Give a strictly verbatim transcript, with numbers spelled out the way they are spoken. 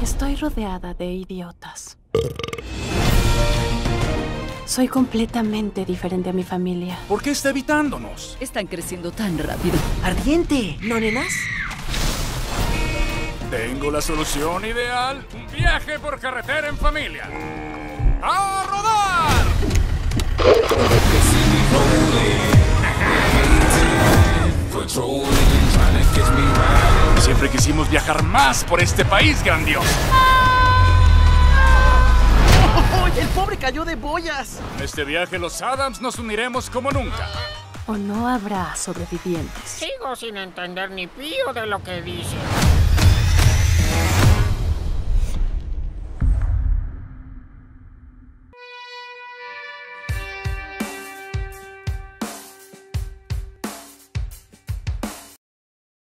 Estoy rodeada de idiotas. Soy completamente diferente a mi familia. ¿Por qué está evitándonos? Están creciendo tan rápido. Ardiente, ¿no, nenas? Tengo la solución ideal. Un viaje por carretera en familia. ¡A rodar! Siempre quisimos viajar más por este país grandioso. ¡Oh, el pobre cayó de boyas! En este viaje los Addams nos uniremos como nunca. ¿O no habrá sobrevivientes? Sigo sin entender ni pío de lo que dice.